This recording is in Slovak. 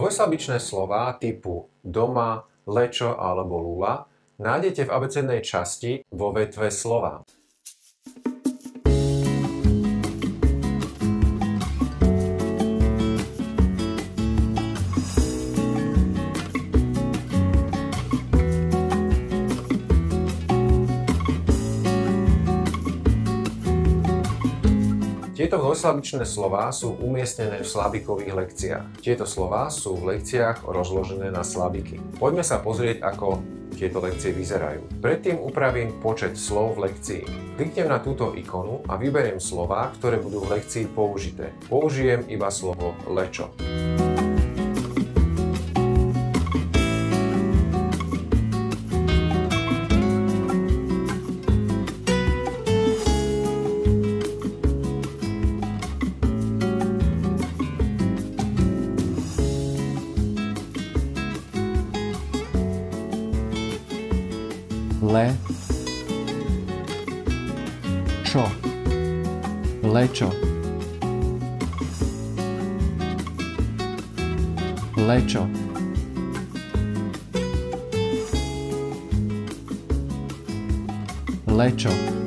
Dvojslabičné slová typu doma, lečo alebo lula nájdete v abecednej časti vo vetve slova. Tieto dvojslabičné slová sú umiestnené v slabikových lekciách. Tieto slová sú v lekciách rozložené na slabiky. Poďme sa pozrieť, ako tieto lekcie vyzerajú. Predtým upravím počet slov v lekcii. Kliknem na túto ikonu a vyberiem slová, ktoré budú v lekcii použité. Použijem iba slovo lečo. Le, čo, lečo, lečo, lečo.